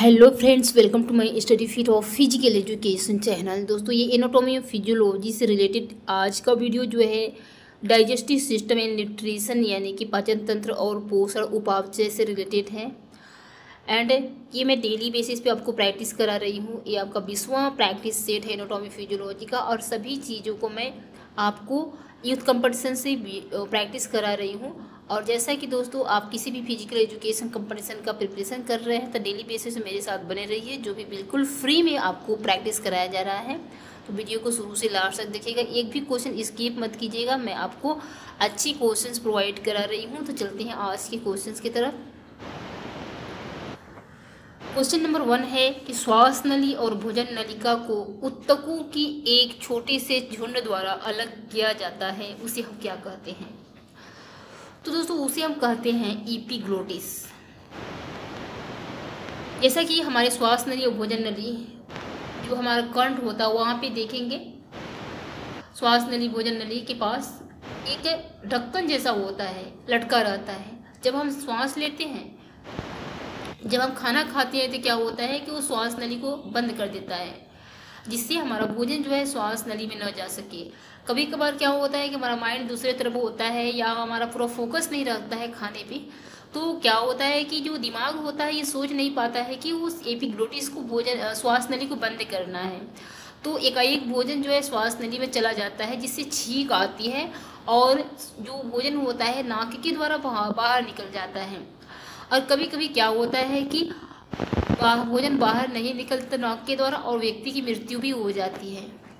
Hello friends, welcome to my study feet of physical education channel. दोस्तों, ये anatomy और physiology से related आज का वीडियो जो है डाइजेस्टिव सिस्टम एंड न्यूट्रिशन यानी कि पाचन तंत्र और पोषण उपापचय से रिलेटेड है। एंड ये मैं डेली बेसिस पे आपको प्रैक्टिस करा रही हूँ। ये आपका 20वां प्रैक्टिस सेट है एनाटॉमी फिजियोलॉजी का, और सभी चीज़ों को मैं आपको यूथ कंपटीशन से प्रैक्टिस करा रही हूँ। और जैसा कि दोस्तों, आप किसी भी फिजिकल एजुकेशन कंपटीशन का प्रिपरेशन कर रहे हैं तो डेली बेसिस मेरे साथ बने रहिए, जो भी बिल्कुल फ्री में आपको प्रैक्टिस कराया जा रहा है। तो वीडियो को शुरू से लास्ट तक देखिएगा, एक भी क्वेश्चन स्किप मत कीजिएगा। मैं आपको अच्छी क्वेश्चंस प्रोवाइड करा रही हूँ। तो चलते हैं आज के क्वेश्चंस की तरफ। क्वेश्चन नंबर 1 है कि श्वास नली और भोजन नलिका को ऊतकों की एक छोटे से झुंड द्वारा अलग किया जाता है, उसे हम क्या कहते हैं? तो दोस्तों, उसे हम कहते हैं एपिग्लोटिस। जैसा कि हमारे श्वास नली और भोजन नली जो हमारा कंठ होता है वहाँ पे देखेंगे, श्वास नली भोजन नली के पास एक ढक्कन जैसा होता है, लटका रहता है। जब हम श्वास लेते हैं, जब हम खाना खाते हैं तो क्या होता है कि वो श्वास नली को बंद कर देता है, जिससे हमारा भोजन जो है श्वास नली में न जा सके। कभी कभार क्या होता है कि हमारा माइंड दूसरे तरफ होता है या हमारा पूरा फोकस नहीं रहता है खाने पे, तो क्या होता है कि जो दिमाग होता है ये सोच नहीं पाता है कि उस एपिग्लोटिस को भोजन श्वास नली को बंद करना है। तो एकाएक भोजन जो है श्वास नली में चला जाता है, जिससे छींक आती है और जो भोजन होता है नाक के द्वारा बाहर निकल जाता है। और कभी कभी क्या होता है कि भोजन बाहर नहीं निकलता नाक के द्वारा और व्यक्ति की मृत्यु भी हो जाती है।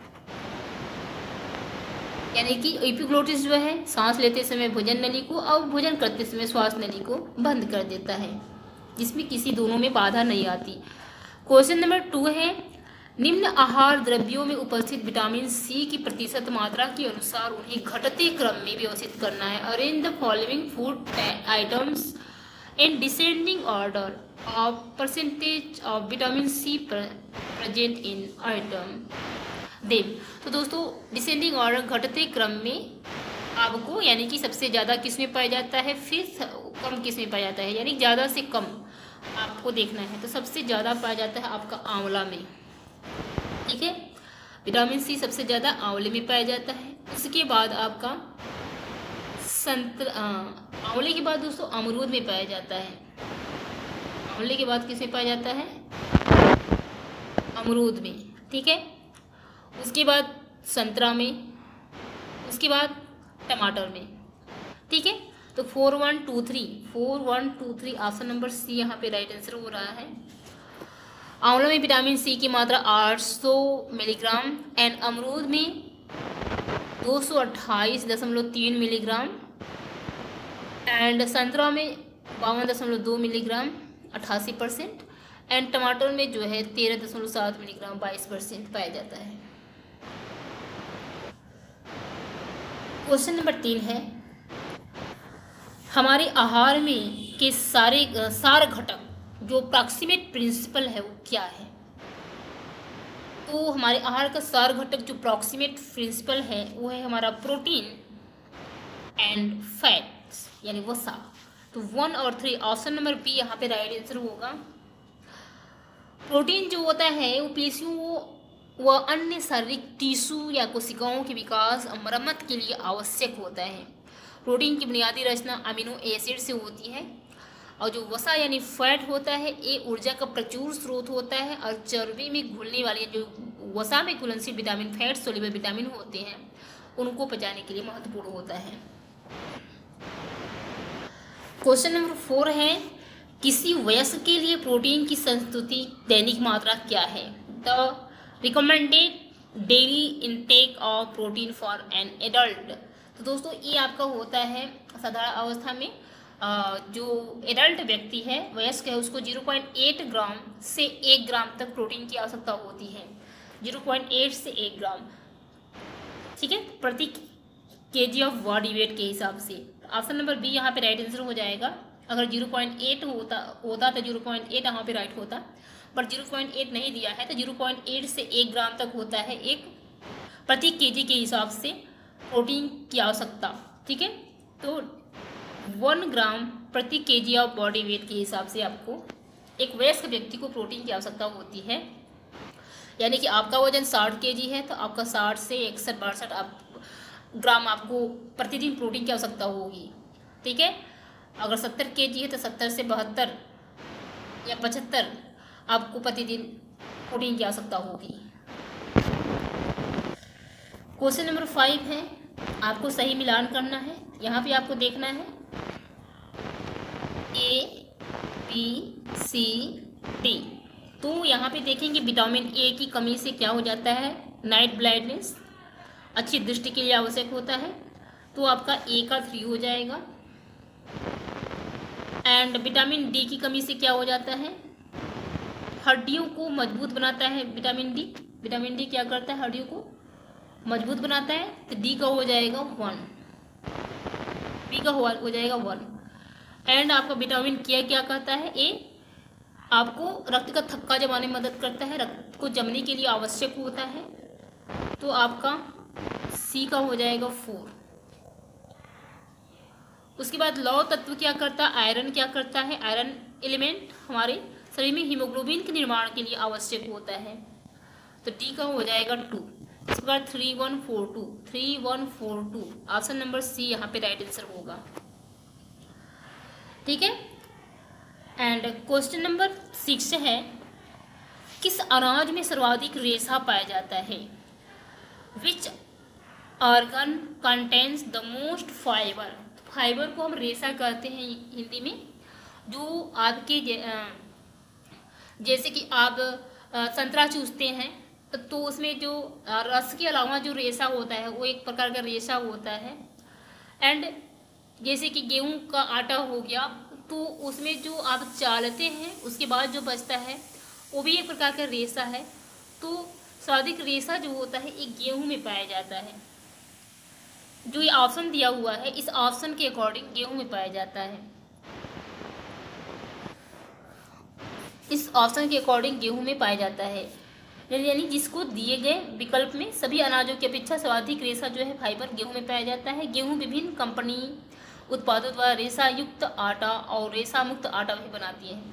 यानी कि एपिग्लोटिस जो है सांस लेते समय भोजन नली को और भोजन करते समय श्वास नली को बंद कर देता है, जिसमें किसी दोनों में बाधा नहीं आती। क्वेश्चन नंबर 2 है, निम्न आहार द्रव्यों में उपस्थित विटामिन सी की प्रतिशत मात्रा के अनुसार उन्हें घटते क्रम में व्यवस्थित करना है। Arrange the following food items in descending order of percentage of vitamin C present in item them। तो दोस्तों, डिसेंडिंग ऑर्डर घटते क्रम में आपको यानी कि सबसे ज़्यादा किस में पाया जाता है, फिर कम किस में पाया जाता है, यानी ज़्यादा से कम आपको देखना है। तो सबसे ज़्यादा पाया जाता है आपका आंवला में, ठीक है। विटामिन सी सबसे ज़्यादा आंवले में पाया जाता है। उसके बाद आपका आंवले के बाद दोस्तों अमरूद में पाया जाता है। आंवले के बाद किस में पाया जाता है? अमरूद में, ठीक है। उसके बाद संतरा में, उसके बाद टमाटर में, ठीक है। तो 4 1 2 3 ऑप्शन नंबर सी यहाँ पे राइट आंसर हो रहा है। आंवला में विटामिन सी की मात्रा 800 मिलीग्राम एंड अमरूद में 228.3 मिलीग्राम एंड संतरा में 52.2 मिलीग्राम 88% एंड टमाटर में जो है 13.7 मिलीग्राम 22% पाया जाता है। क्वेश्चन नंबर 3 है, हमारे आहार में के सार घटक जो प्रॉक्सिमेट प्रिंसिपल है वो क्या है? तो हमारे आहार का सार घटक जो प्रॉक्सिमेट प्रिंसिपल है वो है हमारा प्रोटीन एंड फैट्स यानी वसा। तो 1 और 3 ऑप्शन नंबर बी यहाँ पे राइट आंसर होगा। प्रोटीन जो होता है वो पेशियों व अन्य शारीरिक टिश्यू या कोशिकाओं के विकास और मरम्मत के लिए आवश्यक होता है। प्रोटीन की बुनियादी रचना अमीनो एसिड से होती है, और जो वसा यानी फैट होता है ये ऊर्जा का प्रचुर स्रोत होता है, और चर्बी में घुलने वाले जो वसा में घुलनशील विटामिन फैट सोल्यूबल विटामिन होते हैं उनको पचाने के लिए महत्वपूर्ण होता है। क्वेश्चन नंबर 4 है, किसी वयस्क के लिए प्रोटीन की संस्तुति दैनिक मात्रा क्या है? The recommended daily intake of protein for an adult. तो दोस्तों, ये आपका होता है साधारण अवस्था में जो एडल्ट व्यक्ति है, वयस्क है, उसको 0.8 ग्राम से 1 ग्राम तक प्रोटीन की आवश्यकता होती है। 0.8 से 1 ग्राम, ठीक है, प्रति केजी ऑफ बॉडी वेट के हिसाब से। ऑप्शन नंबर बी यहाँ पे राइट आंसर हो जाएगा। अगर 0.8 होता तो 0.8 यहाँ पे राइट होता, पर 0.8 नहीं दिया है तो 0.8 से 1 ग्राम तक होता है एक प्रति केजी के हिसाब से प्रोटीन की आवश्यकता, ठीक है। तो 1 ग्राम प्रति केजी ऑफ बॉडी वेट के हिसाब से आपको एक वयस्क व्यक्ति को प्रोटीन की आवश्यकता होती है, यानी कि आपका वजन 60 kg है तो आपका 60 से 61-62 ग्राम आपको प्रतिदिन प्रोटीन की आवश्यकता होगी। ठीक है, अगर 70 kg है तो 70 से 72 या 75 आपको प्रतिदिन प्रोटीन की आवश्यकता होगी। क्वेश्चन नंबर 5 है, आपको सही मिलान करना है। यहाँ पे आपको देखना है ABCD। तो यहाँ पे देखेंगे विटामिन ए की कमी से क्या हो जाता है, नाइट ब्लाइंडनेस, अच्छी दृष्टि के लिए आवश्यक होता है, तो आपका ए का 3 हो जाएगा। एंड विटामिन डी की कमी से क्या हो जाता है, हड्डियों को मजबूत बनाता है विटामिन डी। विटामिन डी क्या करता है, हड्डियों को मजबूत बनाता है, तो डी का हो जाएगा 1, बी का हो जाएगा 1। एंड आपका विटामिन क्या करता है, ए आपको रक्त का थक्का जमाने में मदद करता है, रक्त को जमने के लिए आवश्यक होता है, तो आपका सी का हो जाएगा 4। उसके बाद लौह तत्व क्या करता है, आयरन क्या करता है, आयरन एलिमेंट हमारे शरीर में हीमोग्लोबिन के निर्माण के लिए आवश्यक होता है, तो डी का हो जाएगा 2। इसके बाद 3142 ऑप्शन नंबर सी यहाँ पे राइट आंसर होगा। ठीक है, एंड क्वेश्चन नंबर 6 है, किस अनाज में सर्वाधिक रेशा पाया जाता है, which organ contains the most fibre. Fibre को हम रेशा कहते हैं हिंदी में। जो आपके जैसे कि आप संतरा चूसते हैं तो उसमें जो रस के अलावा जो रेशा होता है वो एक प्रकार का रेशा होता है। एंड जैसे कि गेहूं का आटा हो गया तो उसमें जो आप चालते हैं उसके बाद जो बचता है वो भी एक प्रकार का रेशा है। तो सर्वाधिक रेशा जो होता है ये गेहूं में पाया जाता है। जो ये ऑप्शन दिया हुआ है इस ऑप्शन के अकॉर्डिंग गेहूं में पाया जाता है। इस ऑप्शन के अकॉर्डिंग गेहूं में पाया जाता है, यानी जिसको दिए गए विकल्प में सभी अनाजों की अपेक्षा सर्वाधिक रेशा जो है फाइबर गेहूं में पाया जाता है। गेहूं विभिन्न कंपनी उत्पादों द्वारा रेशा युक्त आटा और रेशा मुक्त आटा भी बनाती है।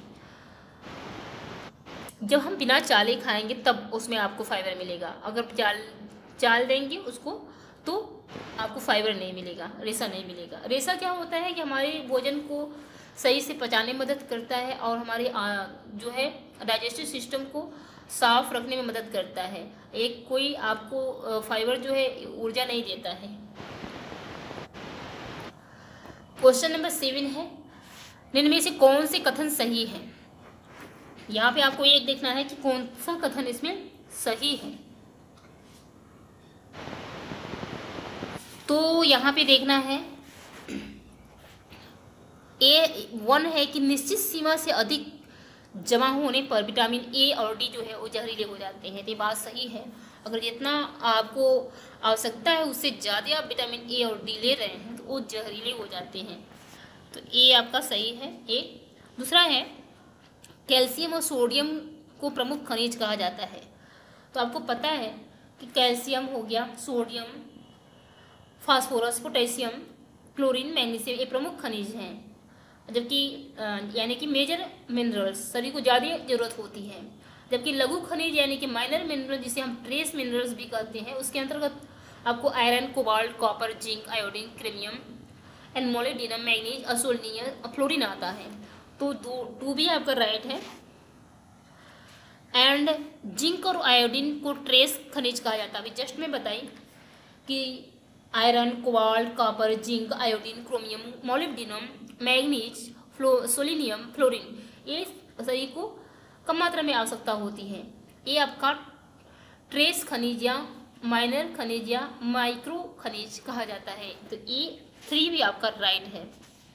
जब हम बिना चाले खाएंगे तब उसमें आपको फाइबर मिलेगा, अगर चाल देंगे उसको तो आपको फाइबर नहीं मिलेगा, रेशा नहीं मिलेगा। रेशा क्या होता है कि हमारे भोजन को सही से पचाने में मदद करता है और हमारे जो है डाइजेस्टिव सिस्टम को साफ रखने में मदद करता है। एक कोई आपको फाइबर जो है ऊर्जा नहीं देता है। क्वेश्चन नंबर 7 है, निम्न में से कौन से कथन सही है। यहाँ पे आपको एक देखना है कि कौन सा कथन इसमें सही है। तो यहाँ पे देखना है A1 है कि निश्चित सीमा से अधिक जमा होने पर विटामिन ए और डी जो है वो जहरीले हो जाते हैं। तो ये बात सही है, अगर जितना आपको आवश्यकता है उससे ज़्यादा आप विटामिन ए और डी ले रहे हैं तो वो जहरीले हो जाते हैं। तो ए आपका सही है। ए दूसरा है, कैल्शियम और सोडियम को प्रमुख खनिज कहा जाता है। तो आपको पता है कि कैल्शियम हो गया, sodium, phosphorus, potassium, chlorine, magnesium ये प्रमुख खनिज हैं, जबकि यानी कि मेजर मिनरल्स शरीर को ज़्यादा ज़रूरत होती है। जबकि लघु खनिज यानी कि माइनर मिनरल जिसे हम ट्रेस मिनरल्स भी कहते हैं उसके अंतर्गत आपको iron, cobalt, copper, zinc, iodine, chromium and molybdenum, manganese, selenium, fluorine आता है। तो 2 भी आपका राइट है। एंड जिंक और आयोडीन को ट्रेस खनिज कहा जाता है। अभी जस्ट मैं बताई कि iron, cobalt, copper, zinc, iodine, chromium, molybdenum, manganese, selenium, fluorine ये शरीर को कम मात्रा में आवश्यकता होती है। ये आपका ट्रेस खनिज या माइनर खनिज या माइक्रो खनिज कहा जाता है। तो ये 3 भी आपका राइट है।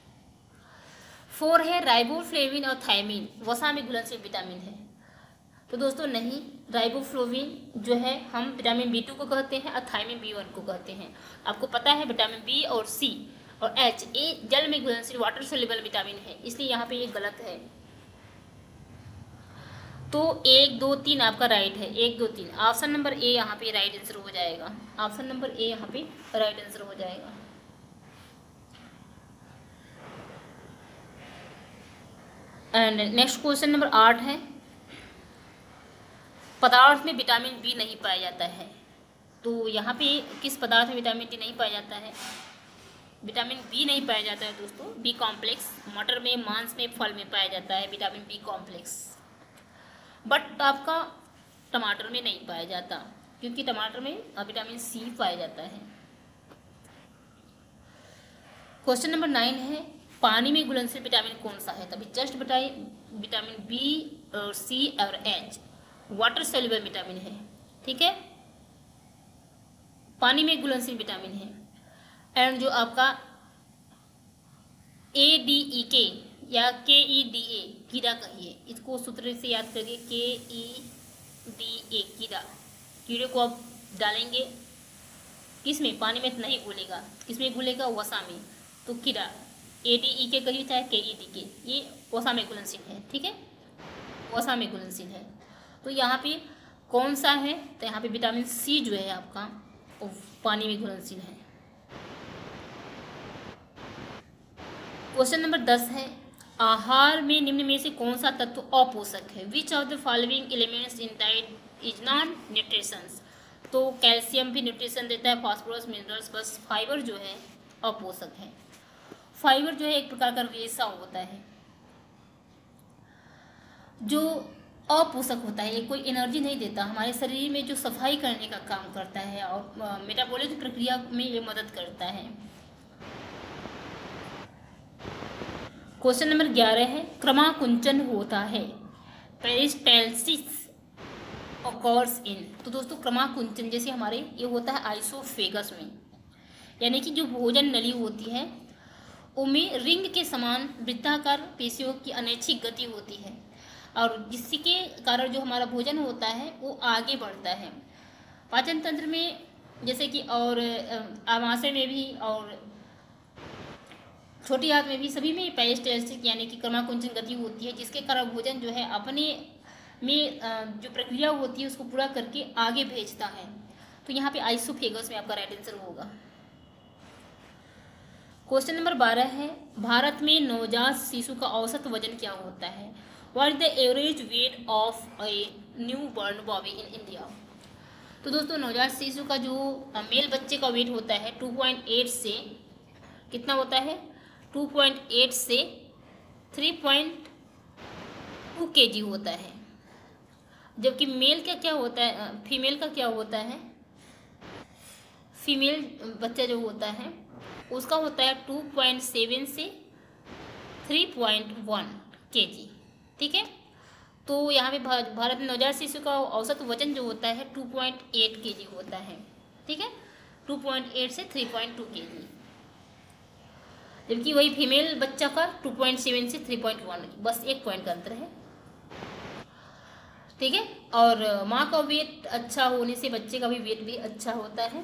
4 है, राइबोफ्लेविन और थायमिन वसा में घुलनशील विटामिन है। तो दोस्तों नहीं, राइबोफ्लेविन जो है हम विटामिन B2 को कहते हैं और थायमिन B1 को कहते हैं। आपको पता है विटामिन B और C और H ये जल में घुलनशील वाटर सोल्यूबल विटामिन है, इसलिए यहाँ पे ये गलत है। तो 1, 2, 3 आपका राइट है। 1, 2, 3 ऑप्शन नंबर ए यहाँ पे राइट आंसर हो जाएगा। ऑप्शन नंबर ए यहाँ पे राइट आंसर हो जाएगा। एंड नेक्स्ट क्वेश्चन नंबर 8 है, पदार्थ में विटामिन बी नहीं पाया जाता है। तो यहाँ पे किस पदार्थ में विटामिन डी नहीं पाया जाता है? विटामिन बी नहीं पाया जाता है दोस्तों, बी कॉम्प्लेक्स मटर में, मांस में, फल में पाया जाता है विटामिन बी कॉम्प्लेक्स, बट आपका टमाटर में नहीं पाया जाता, क्योंकि टमाटर में विटामिन सी पाया जाता है। क्वेश्चन नंबर 9 है, पानी में घुलनशील विटामिन कौन सा है? तभी जस्ट बताइए, विटामिन बी और सी और एच वाटर सोल्यूबल विटामिन है, ठीक है, पानी में घुलनशील विटामिन है। एंड जो आपका ADEK या KEDA कीड़ा कहिए, इसको सूत्र से याद करिए, KEDA कीड़ा, कीड़े को आप डालेंगे किसमें? पानी में नहीं घुलेगा, किसमें घुलेगा? वसा में। तो कीड़ा ADEK कहिए चाहे KEDK, ये वसा में घुलनशील है, ठीक है, वसा में घुलनशील है। तो यहाँ पे कौन सा है? तो यहाँ पे विटामिन सी जो है आपका वो पानी में घुलनशील है। क्वेश्चन नंबर 10 है, आहार में निम्न में से कौन सा तत्व अपोषक है? Which of the following elements in diet is non nutritions? तो कैल्शियम भी न्यूट्रिशन देता है, फास्फोरस, मिनरल्स, बस फाइबर जो है अपोषक है। फाइबर जो है एक प्रकार का रेशा होता है जो अपोषक होता है, ये कोई एनर्जी नहीं देता, हमारे शरीर में जो सफाई करने का काम करता है और मेटाबॉलिज्म प्रक्रिया में ये मदद करता है। क्वेश्चन नंबर 11 है, क्रमाकुंचन होता है, पेरिस्टाल्सिस ऑकर्स इन? तो दोस्तों क्रमाकुंचन जैसे हमारे ये होता है आइसोफेगस में, यानी कि जो भोजन नली होती है उनमें रिंग के समान वृत्ताकार पेशियों की अनैच्छिक गति होती है, और जिसके कारण जो हमारा भोजन होता है वो आगे बढ़ता है। पाचन तंत्र में जैसे कि और आमाशय में भी और छोटी आंत में भी, सभी में पेरिस्टाल्सिस यानी कि क्रमाकुंचन गति होती है, जिसके कारण भोजन जो है अपने में जो प्रक्रिया होती है उसको पूरा करके आगे भेजता है। तो यहाँ पे आइसोफेगस में आपका राइट आंसर होगा। क्वेश्चन नंबर 12 है, भारत में नवजात शिशु का औसत वजन क्या होता है? What is the average weight of a new born baby in India? तो दोस्तों नवजात शिशु का जो मेल बच्चे का वेट होता है 2.8 से कितना होता है? 2.8 से 3.2 kg होता है, जबकि मेल का क्या होता है, फीमेल का क्या होता है? फीमेल बच्चा जो होता है उसका होता है 2.7 से 3.1 kg, ठीक है। तो यहाँ पे भारत में नवजात शिशु का औसत वजन जो होता है 2.8 kg होता है, ठीक है, 2.8 से 3.2 kg, जबकि वही फीमेल बच्चा का 2.7 से 3.1, बस 1 पॉइंट का अंतर है, ठीक है। और माँ का वेट अच्छा होने से बच्चे का भी वेट भी अच्छा होता है।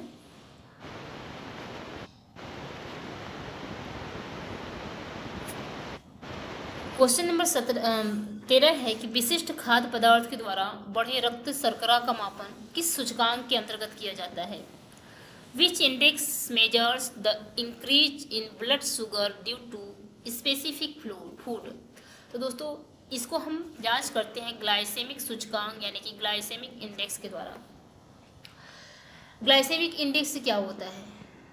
क्वेश्चन नंबर 13 है कि विशिष्ट खाद्य पदार्थ के द्वारा बढ़े रक्त शर्करा का मापन किस सूचकांक के अंतर्गत किया जाता है? Which index measures the increase in blood sugar due to specific food? तो दोस्तों इसको हम जांच करते हैं ग्लाइसेमिक सूचकांक यानी कि ग्लाइसेमिक इंडेक्स के द्वारा। ग्लाइसेमिक इंडेक्स क्या होता है?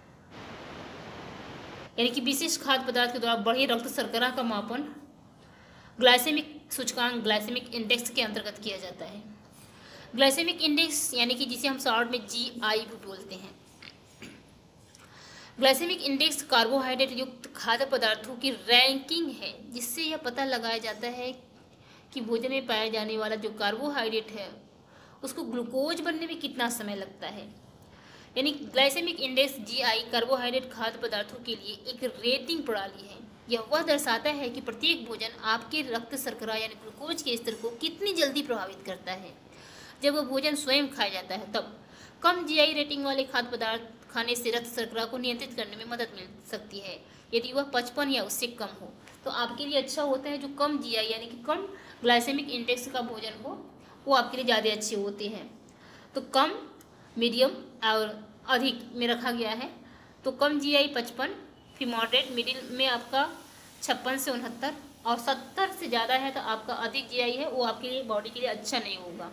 यानी कि विशिष्ट खाद्य पदार्थ के द्वारा बढ़े रक्त शर्करा का मापन ग्लाइसेमिक सूचकांक ग्लाइसेमिक इंडेक्स के अंतर्गत किया जाता है। ग्लाइसेमिक इंडेक्स यानी कि जिसे हम शॉर्ट में GI भी बोलते हैं। ग्लाइसेमिक इंडेक्स कार्बोहाइड्रेट युक्त खाद्य पदार्थों की रैंकिंग है, जिससे यह पता लगाया जाता है कि भोजन में पाया जाने वाला जो कार्बोहाइड्रेट है उसको ग्लूकोज बनने में कितना समय लगता है। यानी ग्लाइसेमिक इंडेक्स GI कार्बोहाइड्रेट खाद्य पदार्थों के लिए एक रेटिंग प्रणाली है। यह वह दर्शाता है कि प्रत्येक भोजन आपके रक्त शर्करा यानी ग्लूकोज के स्तर को कितनी जल्दी प्रभावित करता है। जब वह भोजन स्वयं खाया जाता है तब कम GI रेटिंग वाले खाद्य पदार्थ खाने से रक्त शर्करा को नियंत्रित करने में मदद मिल सकती है। यदि वह 55 या उससे कम हो तो आपके लिए अच्छा होता है। जो कम GI यानी कि कम ग्लाइसेमिक इंडेक्स का भोजन हो वो आपके लिए ज़्यादा अच्छे होते हैं। तो कम, मीडियम और अधिक में रखा गया है। तो कम GI 55, फिर मॉडरेट, मिडिल में आपका 56 से 69 और 70 से ज़्यादा है तो आपका अधिक जीआई है, वो आपके लिए बॉडी के लिए अच्छा नहीं होगा।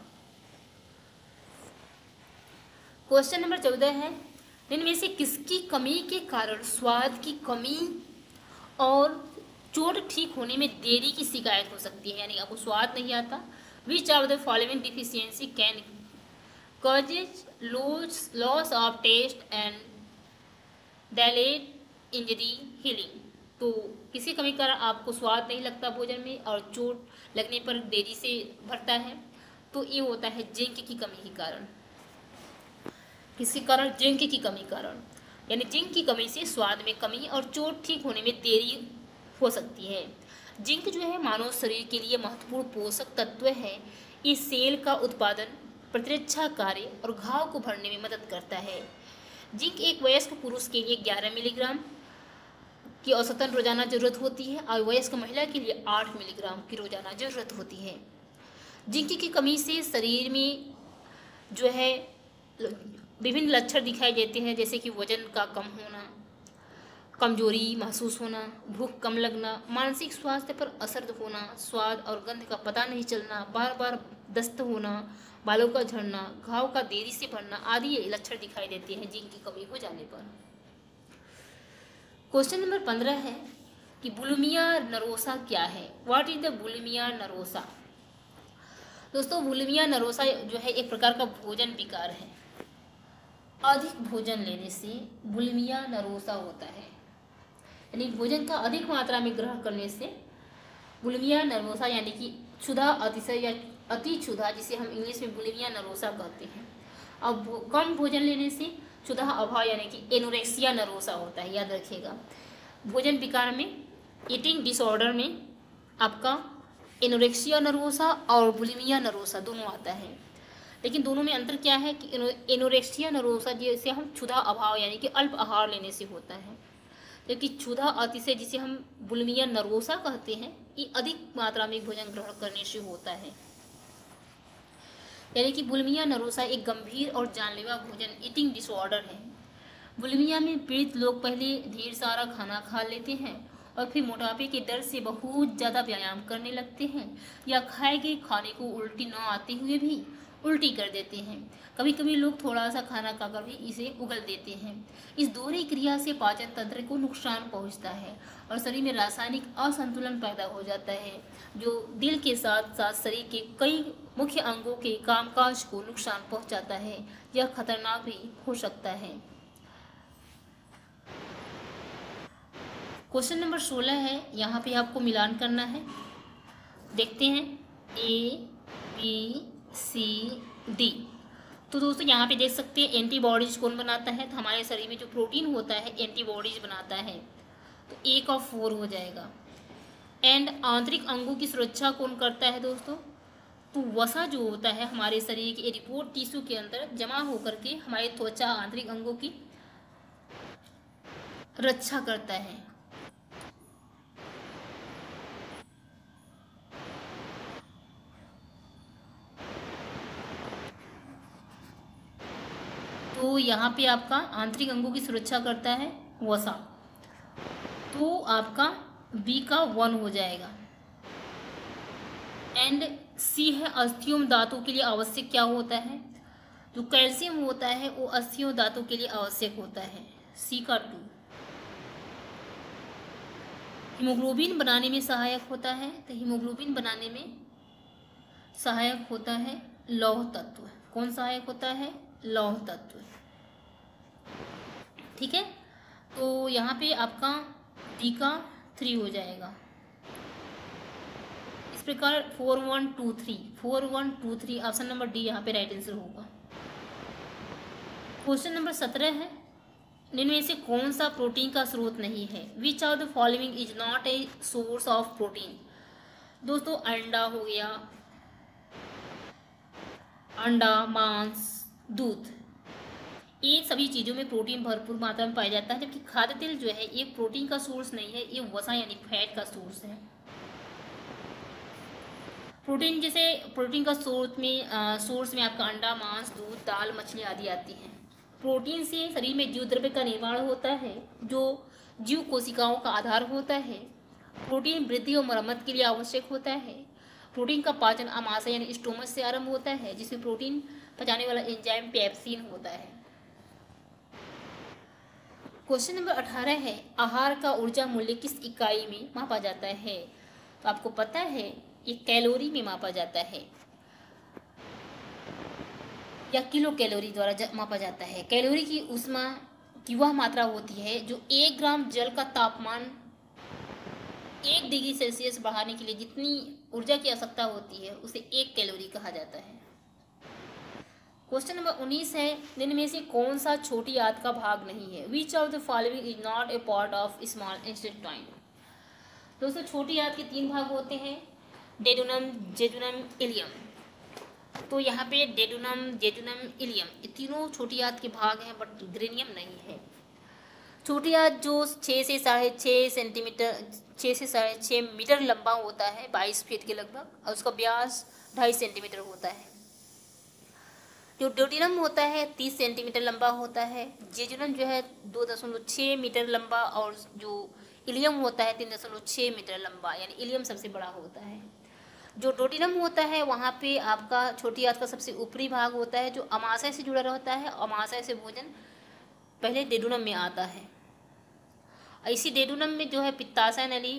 क्वेश्चन नंबर 14 है, इनमें से किसकी कमी के कारण स्वाद की कमी और चोट ठीक होने में देरी की शिकायत हो सकती है, यानी आपको स्वाद नहीं आता। Which of the following deficiency can causes loss of taste and delayed injury healing. तो किसी कमी कारण आपको स्वाद नहीं लगता भोजन में और चोट लगने पर देरी से भरता है, तो ये होता है जिंक की कमी के कारण। किसी कारण? जिंक की कमी कारण, यानी जिंक की कमी से स्वाद में कमी और चोट ठीक होने में देरी हो सकती है। जिंक जो है मानव शरीर के लिए महत्वपूर्ण पोषक तत्व है। इस सेल का उत्पादन, प्रतिरक्षा कार्य और घाव को भरने में मदद करता है। जिंक एक वयस्क पुरुष के लिए 11 मिलीग्राम की औसतन रोजाना जरूरत होती है और वयस्क महिला के लिए 8 मिलीग्राम की रोजाना जरूरत होती है। जिंक की कमी से शरीर में जो है विभिन्न लक्षण दिखाई देते हैं, जैसे कि वजन का कम होना, कमजोरी महसूस होना, भूख कम लगना, मानसिक स्वास्थ्य पर असर होना, स्वाद और गंध का पता नहीं चलना, बार बार दस्त होना, बालों का झड़ना, घाव का देरी से भरना आदि ये लक्षण दिखाई देते हैं जिंक की कमी हो जाने पर। क्वेश्चन नंबर 15 है कि बुलिमिया नरोसा क्या है? What is the bulimia nervosa? दोस्तों, बुलिमिया नरोसा जो है एक प्रकार का भोजन विकार है। अधिक भोजन लेने से बुलिमिया नरोसा होता है, यानी भोजन का अधिक मात्रा में ग्रहण करने से बुलिमिया नरोसा, यानी कि क्षुधा अतिशय या अति क्षुधा, जिसे हम इंग्लिश में बुलिमिया नरोसा कहते हैं। अब कम भोजन लेने से क्षुधा अभाव, यानी कि एनोरेक्सिया नरोसा होता है, याद रखिएगा। भोजन विकार में, ईटिंग डिसऑर्डर में आपका एनोरेक्सिया नरोसा और बुलिमिया नरोसा दोनों आता है, लेकिन दोनों में अंतर क्या है कि एनोरेक्सिया नरोसा जिसे हम क्षुधा अभाव यानी कि अल्प आहार लेने से होता है, जबकि क्षुधा अतिशय जिसे हम बुलिमिया नरोसा कहते हैं, ये अधिक मात्रा में भोजन ग्रहण करने से होता है। यानी कि बुलिमिया नरोसा एक गंभीर और जानलेवा भोजन ईटिंग डिसऑर्डर है। बुलिमिया में पीड़ित लोग पहले ढेर सारा खाना खा लेते हैं और फिर मोटापे के डर से बहुत ज़्यादा व्यायाम करने लगते हैं, या खाए गए खाने को उल्टी न आते हुए भी उल्टी कर देते हैं। कभी कभी लोग थोड़ा सा खाना खाकर भी इसे उगल देते हैं। इस दोहरी क्रिया से पाचन तंत्र को नुकसान पहुंचता है और शरीर में रासायनिक असंतुलन पैदा हो जाता है, जो दिल के साथ साथ शरीर के कई मुख्य अंगों के कामकाज को नुकसान पहुंचाता है। यह खतरनाक भी हो सकता है। क्वेश्चन नंबर 16 है, यहाँ पे आपको मिलान करना है। देखते हैं ABCD। तो दोस्तों यहाँ पे देख सकते हैं एंटीबॉडीज कौन बनाता है? तो हमारे शरीर में जो प्रोटीन होता है एंटीबॉडीज बनाता है, तो 1 और 4 हो जाएगा। एंड आंतरिक अंगों की सुरक्षा कौन करता है दोस्तों? तो वसा जो होता है हमारे शरीर के एडिपोड टिश्यू के अंदर जमा होकर के हमारे त्वचा आंतरिक अंगों की रक्षा करता है। तो यहाँ पे आपका आंतरिक अंगों की सुरक्षा करता है वसा, तो आपका बी का 1 हो जाएगा। एंड सी है अस्थियों दांतों के लिए आवश्यक क्या होता है? जो कैल्शियम होता है वो अस्थियों दांतों के लिए आवश्यक होता है, सी का 2। हीमोग्लोबिन बनाने में सहायक होता है, तो हीमोग्लोबिन बनाने में सहायक होता है लौह तत्व। कौन सहायक होता है? लौह तत्व। ठीक है, तो यहाँ पे आपका डी का 3 हो जाएगा। इस प्रकार 4 1 2 3 ऑप्शन नंबर डी यहाँ पे राइट आंसर होगा। क्वेश्चन नंबर 17 है, इनमें से कौन सा प्रोटीन का स्रोत नहीं है? Which of the following is not a source of protein? दोस्तों, अंडा हो गया, अंडा, मांस, दूध, ये सभी चीज़ों में प्रोटीन भरपूर मात्रा में पाया जाता है, जबकि खाद्य तेल जो है ये प्रोटीन का सोर्स नहीं है, ये वसा यानी फैट का सोर्स है। प्रोटीन जैसे प्रोटीन का सोर्स में आपका अंडा, मांस, दूध, दाल, मछली आदि आती हैं। प्रोटीन से शरीर में जीव द्रव्य का निर्माण होता है जो जीव कोशिकाओं का आधार होता है। प्रोटीन वृद्धि और मरम्मत के लिए आवश्यक होता है। प्रोटीन का पाचन आमाशय यानी स्टोमच से आरंभ होता है, जिसमें प्रोटीन पचाने वाला एंजाइम पेप्सिन होता है। क्वेश्चन नंबर 18 है, आहार का ऊर्जा मूल्य किस इकाई में मापा जाता है? तो आपको पता है ये कैलोरी में मापा जाता है या किलो कैलोरी द्वारा मापा जाता है। कैलोरी की ऊष्मा की वह मात्रा होती है जो 1 ग्राम जल का तापमान 1 डिग्री सेल्सियस बढ़ाने के लिए जितनी ऊर्जा की आवश्यकता होती है उसे 1 कैलोरी कहा जाता है। क्वेश्चन नंबर 19 है, निम्न में से कौन सा छोटी आंत का भाग नहीं है? Which of the following is not a part of small intestine? दोस्तों छोटी आंत के 3 भाग होते हैं, डेडुनम, जेजुनम, इलियम। तो यहाँ पे डेडुनम, जेजुनम, इलियम ये तीनों छोटी आंत के भाग हैं, बट ग्रेनियम नहीं है। छोटी आंत जो 6 से 6.5 सेंटीमीटर 6 से 6.5 मीटर लंबा होता है, 22 फीट के लगभग, और उसका व्यास 2.5 सेंटीमीटर होता है। जो डोडिनम होता है 30 सेंटीमीटर लंबा होता है। जेजुनम जो है 2.6 मीटर लंबा, और जो इलियम होता है 3.6 मीटर लंबा, यानी इलियम सबसे बड़ा होता है। जो डोडिनम होता है वहाँ पे आपका छोटी आंत का सबसे ऊपरी भाग होता है जो अमाशय से जुड़ा रहता है। अमाशय से भोजन पहले डेडुनम में आता है। इसी डेडुनम में जो है पित्ताशय नली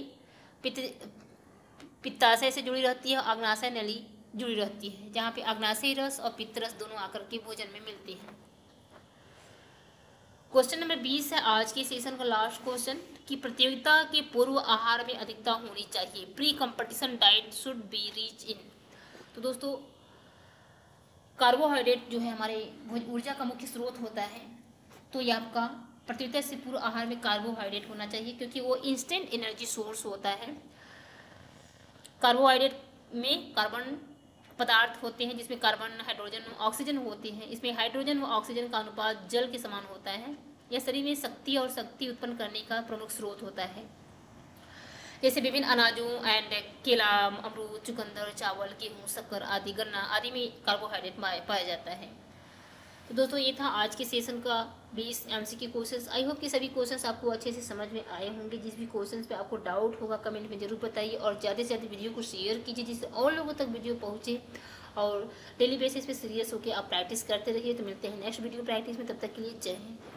पित्ताशय से जुड़ी रहती है, अग्नाशय नली जुड़ी रहती है, जहाँ पे अग्नाशयी रस और पित्त रस दोनों आकर के भोजन में मिलते हैं। क्वेश्चन नंबर 20 है आज के सेशन का लास्ट क्वेश्चन कि प्रतियोगिता के पूर्व आहार में अधिकता होनी चाहिए। Pre competition diet should be rich in. तो दोस्तों कार्बोहाइड्रेट जो है हमारे ऊर्जा का मुख्य स्रोत होता है, तो ये आपका प्रतियोगिता से पूर्व आहार में कार्बोहाइड्रेट होना चाहिए, क्योंकि वो इंस्टेंट एनर्जी सोर्स होता है। कार्बोहाइड्रेट में कार्बन पदार्थ होते हैं जिसमें कार्बन, हाइड्रोजन, ऑक्सीजन होते हैं। इसमें हाइड्रोजन व ऑक्सीजन का अनुपात जल के समान होता है। यह शरीर में शक्ति और शक्ति उत्पन्न करने का प्रमुख स्रोत होता है। जैसे विभिन्न अनाजों एंड केला, अमरूद, चुकंदर, चावल, गेहूँ, शक्कर आदि, गन्ना आदि में कार्बोहाइड्रेट पाया जाता है। तो दोस्तों ये था आज के सेशन का 20 MCQ क्वेश्चंस। आई होप कि सभी क्वेश्चंस आपको अच्छे से समझ में आए होंगे। जिस भी क्वेश्चंस पे आपको डाउट होगा कमेंट में जरूर बताइए, और ज़्यादा से ज़्यादा वीडियो को शेयर कीजिए जिससे और लोगों तक वीडियो पहुँचे, और डेली बेसिस पे सीरियस होकर आप प्रैक्टिस करते रहिए। तो मिलते हैं नेक्स्ट वीडियो प्रैक्टिस में, तब तक के लिए जय हिंद।